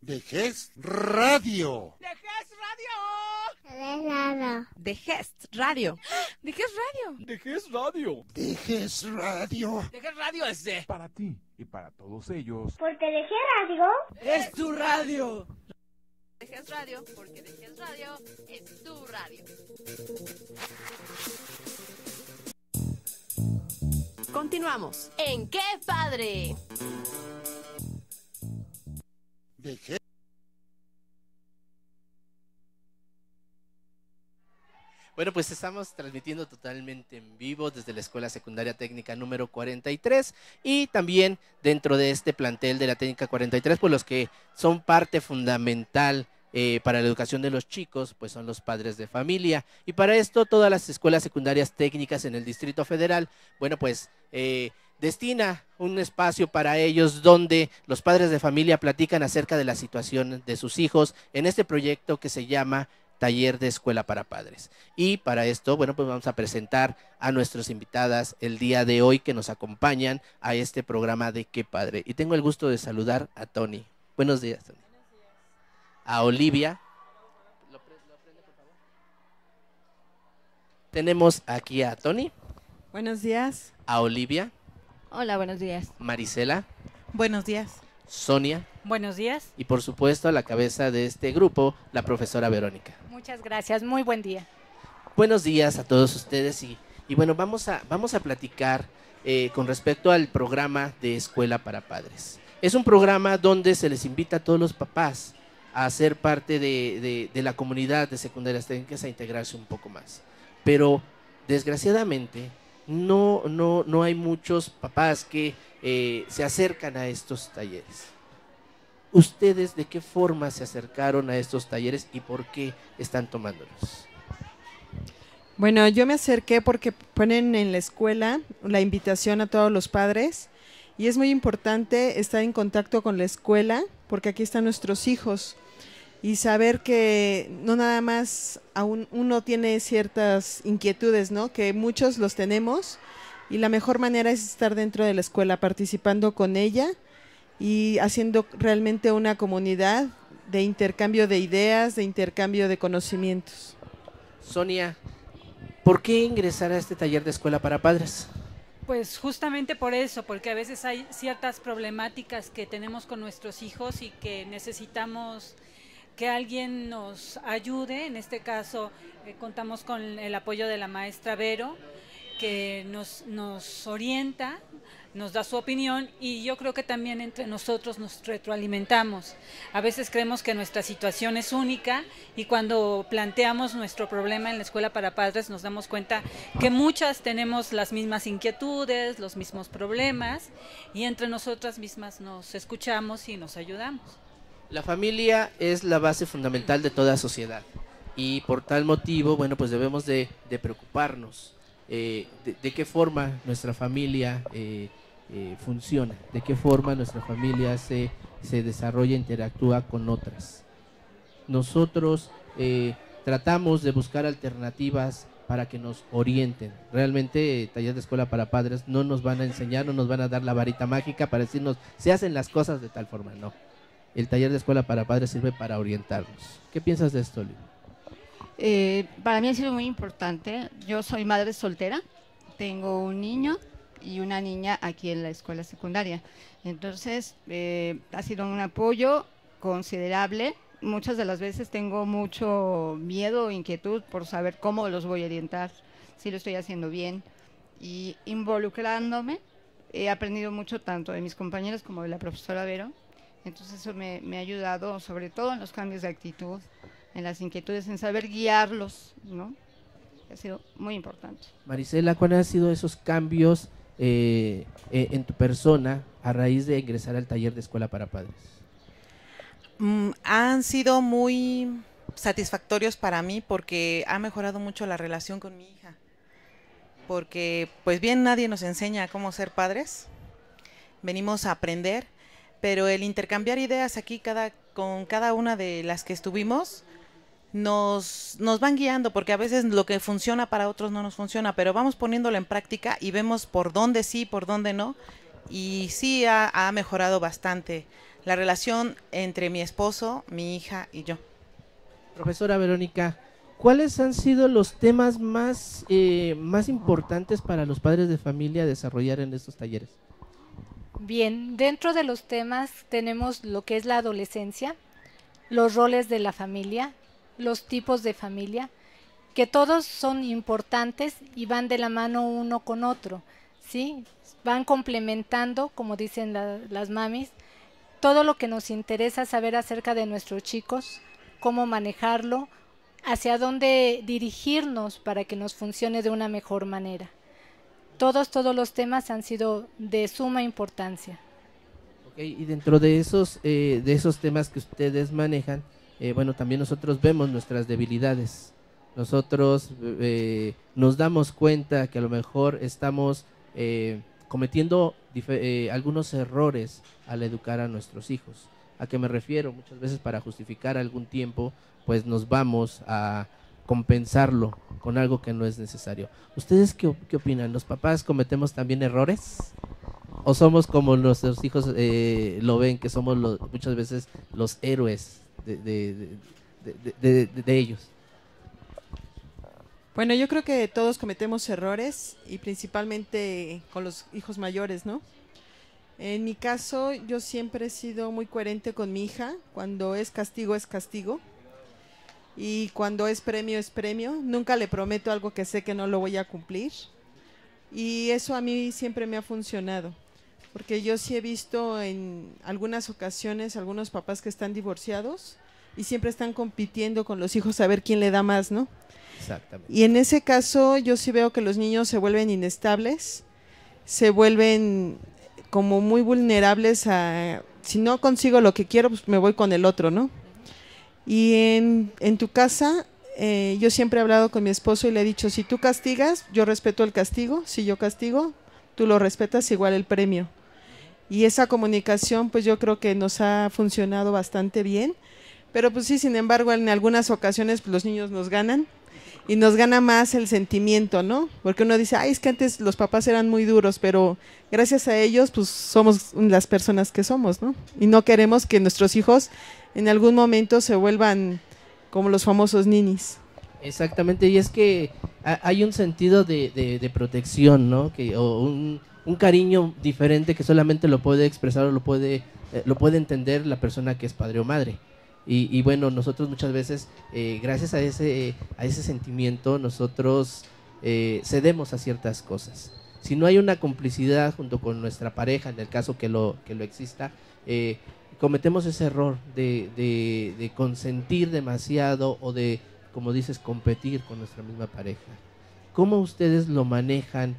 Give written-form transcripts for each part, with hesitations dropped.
De Gest Radio. ¡De Gest Radio! De Gest Radio. ¡De Gest Radio! De Gest Radio. De Gest Radio. ¡De Gest Radio es de... Para ti y para todos ellos. Porque de Gest Radio ¡es tu radio! De Gest Radio, porque de Gest Radio es tu radio. Continuamos. ¿En qué padre? De Gest. Bueno, pues estamos transmitiendo totalmente en vivo desde la Escuela Secundaria Técnica número 43 y también dentro de este plantel de la Técnica 43, pues los que son parte fundamental para la educación de los chicos, pues son los padres de familia. Y para esto todas las escuelas secundarias técnicas en el Distrito Federal, bueno, pues destina un espacio para ellos donde los padres de familia platican acerca de la situación de sus hijos en este proyecto que se llama Taller de Escuela para Padres. Y para esto, bueno, pues vamos a presentar a nuestras invitadas el día de hoy que nos acompañan a este programa de Qué Padre. Y tengo el gusto de saludar a Tony. Buenos días, Tony. A Olivia. ¿Lo prende, por favor? Tenemos aquí a Tony. Buenos días. A Olivia. Hola, buenos días. Marisela. Buenos días. Sonia. Buenos días. Y por supuesto a la cabeza de este grupo, la profesora Verónica. Muchas gracias, muy buen día. Buenos días a todos ustedes y bueno, vamos a platicar con respecto al programa de Escuela para Padres. Es un programa donde se les invita a todos los papás a ser parte de la comunidad de secundarias técnicas a integrarse un poco más. Pero desgraciadamente no hay muchos papás que se acercan a estos talleres. ¿Ustedes de qué forma se acercaron a estos talleres y por qué están tomándolos? Bueno, yo me acerqué porque ponen en la escuela la invitación a todos los padres y es muy importante estar en contacto con la escuela porque aquí están nuestros hijos y saber que no nada más aún uno tiene ciertas inquietudes, ¿no? Que muchos los tenemos y la mejor manera es estar dentro de la escuela, participando con ella y haciendo realmente una comunidad de intercambio de ideas, de intercambio de conocimientos. Sonia, ¿por qué ingresar a este taller de Escuela para Padres? Pues justamente por eso, porque a veces hay ciertas problemáticas que tenemos con nuestros hijos y que necesitamos que alguien nos ayude. En este caso contamos con el apoyo de la maestra Vero, que nos orienta, nos da su opinión y yo creo que también entre nosotros nos retroalimentamos. A veces creemos que nuestra situación es única y cuando planteamos nuestro problema en la Escuela para Padres nos damos cuenta que muchas tenemos las mismas inquietudes, los mismos problemas y entre nosotras mismas nos escuchamos y nos ayudamos. La familia es la base fundamental de toda sociedad y por tal motivo, bueno, pues debemos de preocuparnos de qué forma nuestra familia funciona, de qué forma nuestra familia se desarrolla e interactúa con otras. Nosotros tratamos de buscar alternativas para que nos orienten. Realmente Taller de Escuela para Padres no nos van a enseñar, no nos van a dar la varita mágica para decirnos se hacen las cosas de tal forma, no. El Taller de Escuela para Padres sirve para orientarnos. ¿Qué piensas de esto, Olivia? Para mí ha sido muy importante. Yo soy madre soltera, tengo un niño y una niña aquí en la escuela secundaria. Entonces, ha sido un apoyo considerable. Muchas de las veces tengo mucho miedo o inquietud por saber cómo los voy a orientar, si lo estoy haciendo bien. Y involucrándome, he aprendido mucho tanto de mis compañeros como de la profesora Vero. Entonces eso me ha ayudado, sobre todo en los cambios de actitud, en las inquietudes, en saber guiarlos, ¿no? Ha sido muy importante. Marisela, ¿cuáles han sido esos cambios en tu persona a raíz de ingresar al taller de Escuela para Padres? Han sido muy satisfactorios para mí porque ha mejorado mucho la relación con mi hija. Porque pues bien nadie nos enseña cómo ser padres, venimos a aprender, pero el intercambiar ideas aquí con cada una de las que estuvimos nos van guiando, porque a veces lo que funciona para otros no nos funciona, pero vamos poniéndolo en práctica y vemos por dónde sí, por dónde no, y sí ha mejorado bastante la relación entre mi esposo, mi hija y yo. Profesora Verónica, ¿cuáles han sido los temas más importantes para los padres de familia desarrollar en estos talleres? Bien, dentro de los temas tenemos lo que es la adolescencia, los roles de la familia, los tipos de familia, que todos son importantes y van de la mano uno con otro, ¿sí? Van complementando, como dicen las mamis, todo lo que nos interesa saber acerca de nuestros chicos, cómo manejarlo, hacia dónde dirigirnos para que nos funcione de una mejor manera. Todos los temas han sido de suma importancia. Okay, y dentro de esos temas que ustedes manejan, bueno, también nosotros vemos nuestras debilidades. Nosotros nos damos cuenta que a lo mejor estamos cometiendo algunos errores al educar a nuestros hijos. ¿A qué me refiero? Muchas veces para justificar algún tiempo, pues nos vamos a compensarlo con algo que no es necesario. ¿Ustedes qué opinan? ¿Los papás cometemos también errores? ¿O somos como nuestros hijos lo ven, que somos muchas veces los héroes de ellos? Bueno, yo creo que todos cometemos errores y principalmente con los hijos mayores, ¿no? En mi caso, yo siempre he sido muy coherente con mi hija. Cuando es castigo, es castigo. Y cuando es premio, es premio. Nunca le prometo algo que sé que no lo voy a cumplir. Y eso a mí siempre me ha funcionado. Porque yo sí he visto en algunas ocasiones algunos papás que están divorciados y siempre están compitiendo con los hijos a ver quién le da más, ¿no? Exactamente. Y en ese caso yo sí veo que los niños se vuelven inestables, se vuelven como muy vulnerables a, si no consigo lo que quiero, pues me voy con el otro, ¿no? Y en tu casa, yo siempre he hablado con mi esposo y le he dicho, si tú castigas, yo respeto el castigo, si yo castigo, tú lo respetas, igual el premio. Y esa comunicación, pues yo creo que nos ha funcionado bastante bien, pero pues sí, sin embargo, en algunas ocasiones pues, los niños nos ganan, y nos gana más el sentimiento, ¿no? Porque uno dice, ay, es que antes los papás eran muy duros, pero gracias a ellos, pues somos las personas que somos, ¿no? Y no queremos que nuestros hijos en algún momento se vuelvan como los famosos ninis. Exactamente, y es que hay un sentido de protección, ¿no? O un cariño diferente que solamente lo puede expresar o lo puede entender la persona que es padre o madre. Y bueno, nosotros muchas veces, gracias a ese sentimiento, nosotros cedemos a ciertas cosas. Si no hay una complicidad junto con nuestra pareja, en el caso que lo exista, cometemos ese error de consentir demasiado o de, como dices, competir con nuestra misma pareja. ¿Cómo ustedes lo manejan,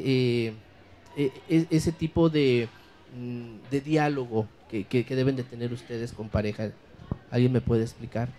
ese tipo de diálogo que deben de tener ustedes con pareja? ¿Alguien me puede explicar?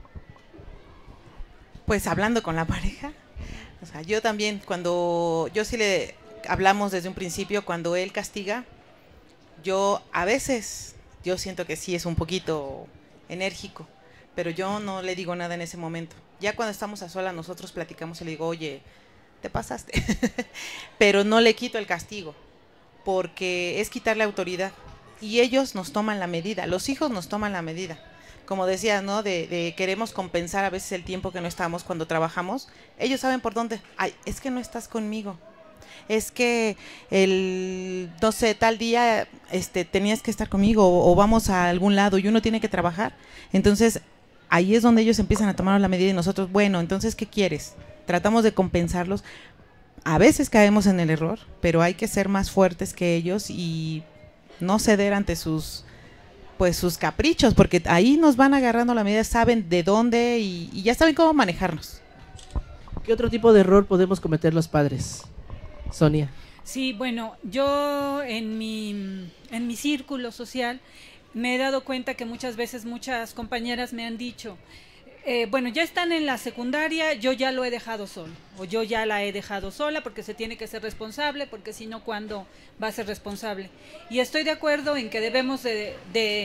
Pues hablando con la pareja, o sea, yo también, yo sí le hablamos desde un principio, cuando él castiga, yo a veces, yo siento que sí es un poquito enérgico, pero yo no le digo nada en ese momento. Ya cuando estamos a solas nosotros platicamos y le digo, oye, te pasaste, pero no le quito el castigo, porque es quitarle autoridad, y ellos nos toman la medida, los hijos nos toman la medida. Como decía, ¿no? De queremos compensar a veces el tiempo que no estamos cuando trabajamos. Ellos saben por dónde. Ay, es que no estás conmigo. Es que no sé, tal día tenías que estar conmigo o vamos a algún lado y uno tiene que trabajar. Entonces, ahí es donde ellos empiezan a tomar la medida y nosotros, bueno, entonces, ¿qué quieres? Tratamos de compensarlos. A veces caemos en el error, pero hay que ser más fuertes que ellos y no ceder ante sus caprichos, porque ahí nos van agarrando la medida, saben de dónde y ya saben cómo manejarnos. ¿Qué otro tipo de error podemos cometer los padres? Sonia. Sí, bueno, yo en mi círculo social me he dado cuenta que muchas veces muchas compañeras me han dicho, bueno, ya están en la secundaria, yo ya lo he dejado solo, o yo ya la he dejado sola porque se tiene que ser responsable, porque si no, ¿cuándo va a ser responsable? Y estoy de acuerdo en que debemos de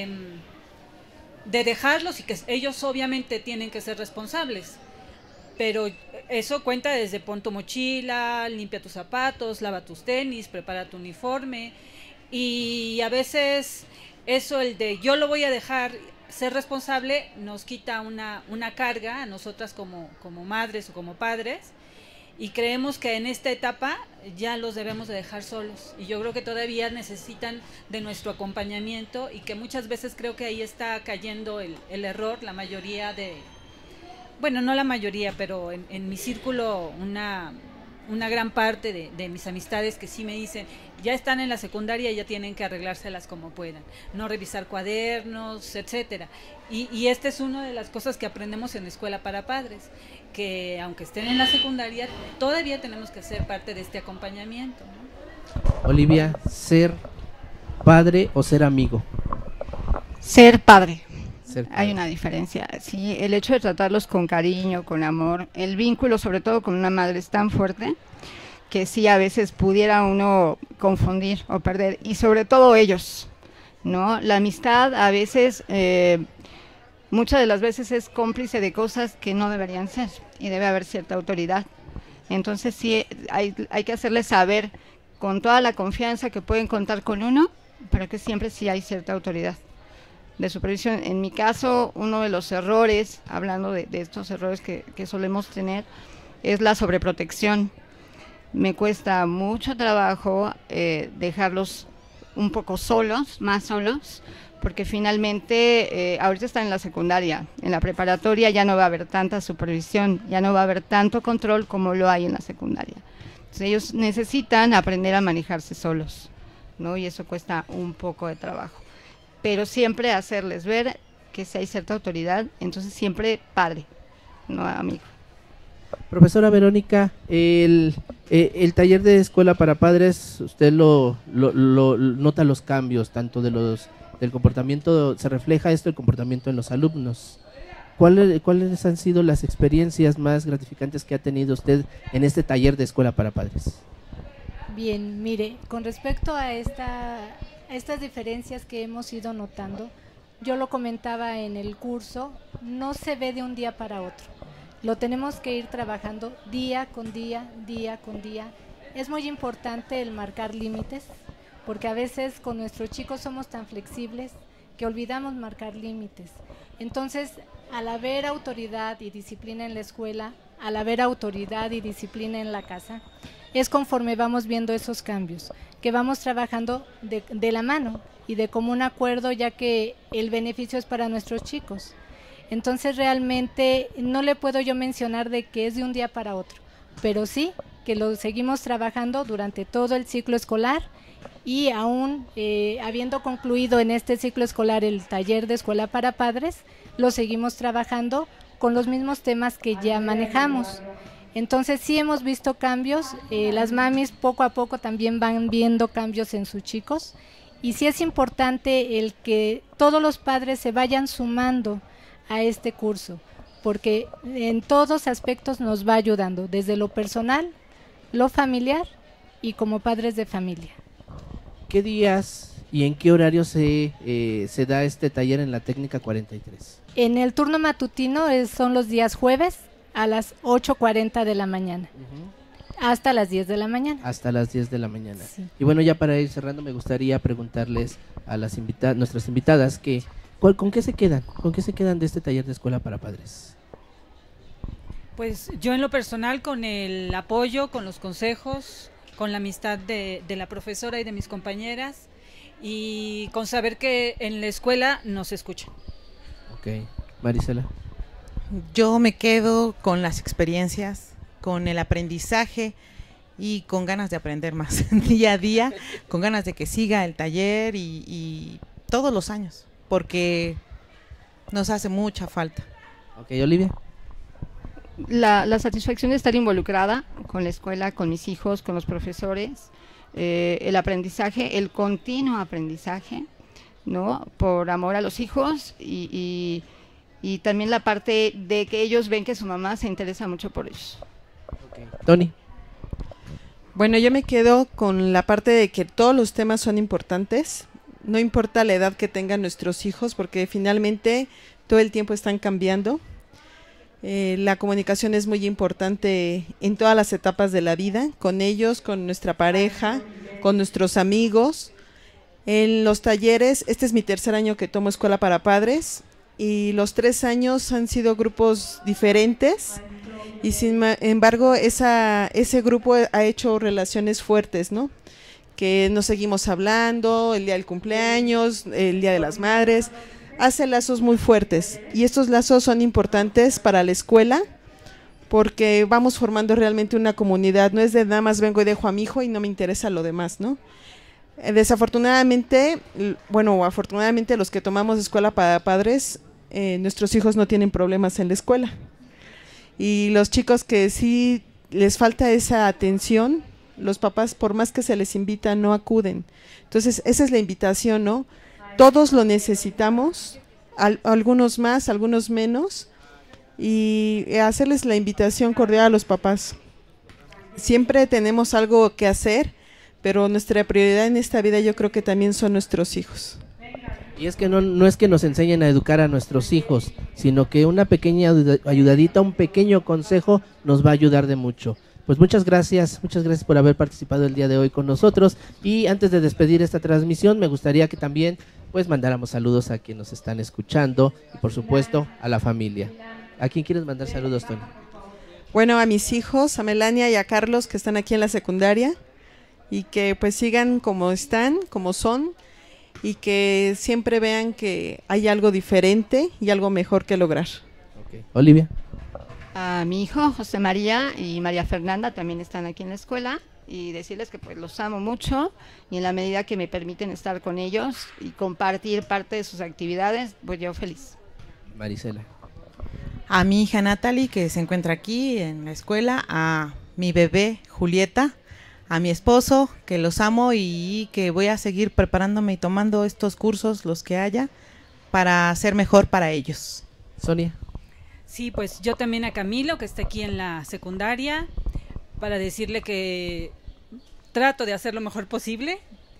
dejarlos y que ellos obviamente tienen que ser responsables, pero eso cuenta desde pon tu mochila, limpia tus zapatos, lava tus tenis, prepara tu uniforme, y a veces eso, el de yo lo voy a dejar ser responsable, nos quita una carga a nosotras como madres o como padres, y creemos que en esta etapa ya los debemos de dejar solos, y yo creo que todavía necesitan de nuestro acompañamiento, y que muchas veces creo que ahí está cayendo el error. La mayoría bueno, no la mayoría, pero en mi círculo una gran parte de mis amistades que sí me dicen, ya están en la secundaria y ya tienen que arreglárselas como puedan, no revisar cuadernos, etcétera. Y esta es una de las cosas que aprendemos en la Escuela para Padres, que aunque estén en la secundaria, todavía tenemos que ser parte de este acompañamiento, ¿no? Olivia, ¿ser padre o ser amigo? Ser padre. Ser padre. Hay una diferencia. Sí, el hecho de tratarlos con cariño, con amor, el vínculo sobre todo con una madre es tan fuerte que sí a veces pudiera uno confundir o perder, y sobre todo ellos, ¿no? La amistad a veces, muchas de las veces es cómplice de cosas que no deberían ser, y debe haber cierta autoridad. Entonces sí hay que hacerles saber con toda la confianza que pueden contar con uno, pero que siempre sí hay cierta autoridad de supervisión. En mi caso, uno de los errores, hablando de estos errores que solemos tener, es la sobreprotección. Me cuesta mucho trabajo dejarlos un poco solos, más solos, porque finalmente ahorita están en la secundaria, en la preparatoria ya no va a haber tanta supervisión, ya no va a haber tanto control como lo hay en la secundaria. Entonces ellos necesitan aprender a manejarse solos, ¿no? Y eso cuesta un poco de trabajo. Pero siempre hacerles ver que si hay cierta autoridad, entonces siempre padre, no amigo. Profesora Verónica, el taller de Escuela para Padres, usted lo nota los cambios, tanto del comportamiento, se refleja esto el comportamiento en los alumnos. ¿Cuáles han sido las experiencias más gratificantes que ha tenido usted en este taller de Escuela para Padres? Bien, mire, con respecto a estas diferencias que hemos ido notando, yo lo comentaba en el curso, no se ve de un día para otro. Lo tenemos que ir trabajando día con día, día con día. Es muy importante el marcar límites, porque a veces con nuestros chicos somos tan flexibles que olvidamos marcar límites. Entonces, al haber autoridad y disciplina en la escuela, al haber autoridad y disciplina en la casa, es conforme vamos viendo esos cambios, que vamos trabajando de la mano y de común acuerdo, ya que el beneficio es para nuestros chicos. Entonces realmente no le puedo yo mencionar de que es de un día para otro, pero sí que lo seguimos trabajando durante todo el ciclo escolar, y aún habiendo concluido en este ciclo escolar el taller de Escuela para Padres, lo seguimos trabajando con los mismos temas que ya manejamos. Entonces sí hemos visto cambios, las mamis poco a poco también van viendo cambios en sus chicos, y sí es importante el que todos los padres se vayan sumando a este curso, porque en todos aspectos nos va ayudando, desde lo personal, lo familiar y como padres de familia. ¿Qué días y en qué horario se da este taller en la técnica 43? En el turno matutino son los días jueves a las 8:40 de la mañana. Hasta las 10 de la mañana. Hasta las 10 de la mañana. Sí. Y bueno, ya para ir cerrando, me gustaría preguntarles a nuestras invitadas que ¿con qué se quedan? ¿Con qué se quedan de este taller de Escuela para Padres? Pues yo en lo personal, con el apoyo, con los consejos, con la amistad de la profesora y de mis compañeras, y con saber que en la escuela nos escuchan. Ok, Marisela. Yo me quedo con las experiencias, con el aprendizaje y con ganas de aprender más día a día, con ganas de que siga el taller y todos los años, porque nos hace mucha falta. Ok, Olivia. La satisfacción de estar involucrada con la escuela, con mis hijos, con los profesores, el aprendizaje, el continuo aprendizaje, ¿no? Por amor a los hijos y también la parte de que ellos ven que su mamá se interesa mucho por ellos. Okay. Tony. Bueno, yo me quedo con la parte de que todos los temas son importantes, no importa la edad que tengan nuestros hijos, porque finalmente todo el tiempo están cambiando. La comunicación es muy importante en todas las etapas de la vida, con ellos, con nuestra pareja, con nuestros amigos. En los talleres, este es mi tercer año que tomo escuela para padres y los 3 años han sido grupos diferentes y sin embargo ese grupo ha hecho relaciones fuertes, ¿no? Que nos seguimos hablando, el día del cumpleaños, el día de las madres, hace lazos muy fuertes y estos lazos son importantes para la escuela porque vamos formando realmente una comunidad, no es de nada más vengo y dejo a mi hijo y no me interesa lo demás, ¿no? Desafortunadamente, bueno, o afortunadamente los que tomamos escuela para padres, nuestros hijos no tienen problemas en la escuela. Y los chicos que sí les falta esa atención, los papás por más que se les invita no acuden. Entonces esa es la invitación, ¿no? Todos lo necesitamos, algunos más, algunos menos, y hacerles la invitación cordial a los papás. Siempre tenemos algo que hacer, pero nuestra prioridad en esta vida yo creo que también son nuestros hijos. Y es que no es que nos enseñen a educar a nuestros hijos, sino que una pequeña ayudadita, un pequeño consejo nos va a ayudar de mucho. Pues muchas gracias por haber participado el día de hoy con nosotros. Y antes de despedir esta transmisión, me gustaría que también pues mandáramos saludos a quienes nos están escuchando y por supuesto a la familia. ¿A quién quieres mandar saludos, Tony? Bueno, a mis hijos, a Melania y a Carlos que están aquí en la secundaria y que pues sigan como están, como son y que siempre vean que hay algo diferente y algo mejor que lograr. Okay. Olivia. A mi hijo José María y María Fernanda también están aquí en la escuela y decirles que pues los amo mucho y en la medida que me permiten estar con ellos y compartir parte de sus actividades, pues yo feliz. Marisela. A mi hija Natalie que se encuentra aquí en la escuela, a mi bebé Julieta, a mi esposo que los amo y que voy a seguir preparándome y tomando estos cursos, los que haya, para ser mejor para ellos. Sonia. Sí, pues yo también a Camilo, que está aquí en la secundaria, para decirle que trato de hacer lo mejor posible,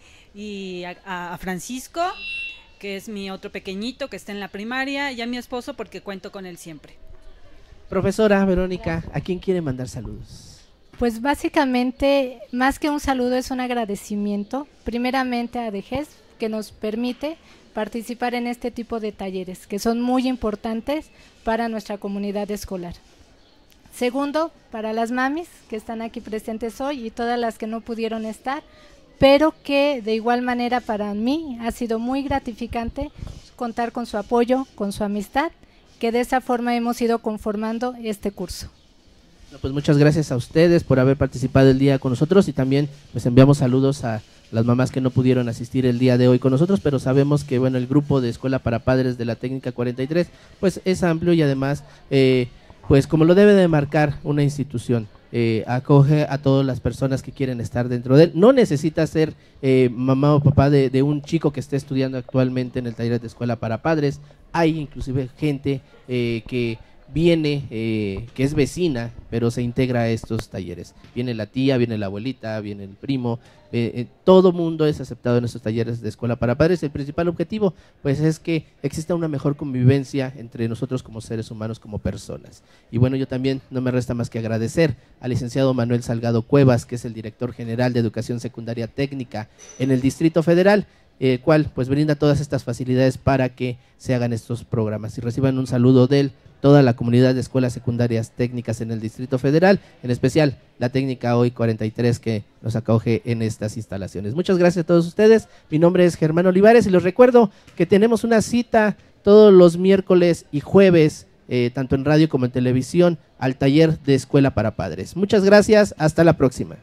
y a Francisco, que es mi otro pequeñito, que está en la primaria, y a mi esposo, porque cuento con él siempre. Profesora Verónica, ¿a quién quiere mandar saludos? Pues básicamente, más que un saludo, es un agradecimiento, primeramente a DGES, que nos permite participar en este tipo de talleres, que son muy importantes para nuestra comunidad escolar. Segundo, para las mamis que están aquí presentes hoy y todas las que no pudieron estar, pero que de igual manera para mí ha sido muy gratificante contar con su apoyo, con su amistad, que de esa forma hemos ido conformando este curso. Pues muchas gracias a ustedes por haber participado el día con nosotros y también pues enviamos saludos a las mamás que no pudieron asistir el día de hoy con nosotros, pero sabemos que bueno, el grupo de Escuela para Padres de la Técnica 43 pues es amplio y además pues como lo debe de marcar una institución, acoge a todas las personas que quieren estar dentro de él. No necesita ser mamá o papá de un chico que esté estudiando actualmente en el taller de Escuela para Padres. Hay inclusive gente que viene, que es vecina, pero se integra a estos talleres. Viene la tía, viene la abuelita, viene el primo, todo mundo es aceptado en estos talleres de Escuela para Padres. El principal objetivo, pues, es que exista una mejor convivencia entre nosotros como seres humanos, como personas. Y bueno, yo también no me resta más que agradecer al licenciado Manuel Salgado Cuevas, que es el director general de Educación Secundaria Técnica en el Distrito Federal, el cual pues brinda todas estas facilidades para que se hagan estos programas. Y reciban un saludo de él, toda la comunidad de escuelas secundarias técnicas en el Distrito Federal, en especial la Técnica Hoy 43 que nos acoge en estas instalaciones. Muchas gracias a todos ustedes. Mi nombre es Germán Olivares y les recuerdo que tenemos una cita todos los miércoles y jueves, tanto en radio como en televisión, al taller de Escuela para Padres. Muchas gracias, hasta la próxima.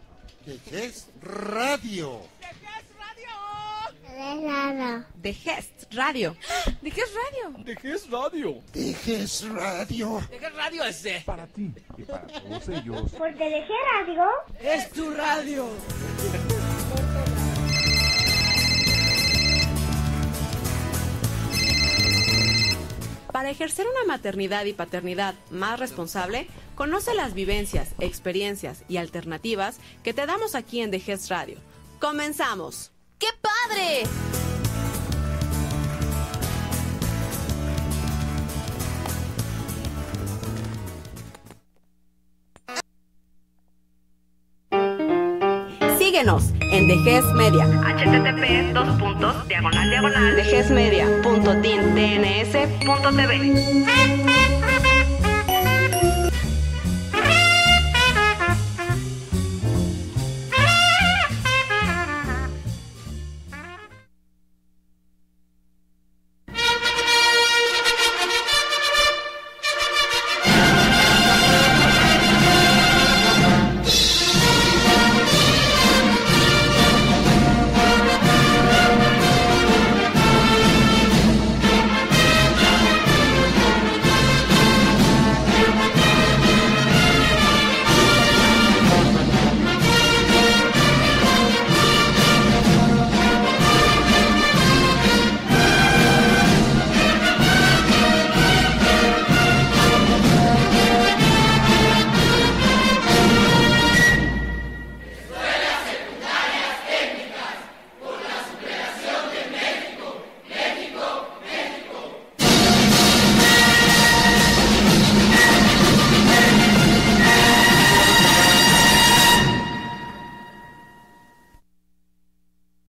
DGES Radio. De Gest Radio. ¿De qué es radio? ¿De qué es radio? DGES Radio. ¿De qué radio es? Para ti y para todos ellos. Porque de qué radio es tu radio. Para ejercer una maternidad y paternidad más responsable, conoce las vivencias, experiencias y alternativas que te damos aquí en The Gest Radio. ¡Comenzamos! ¡Qué padre! Síguenos en The GES Media. http://thegesmedia.dns.tv.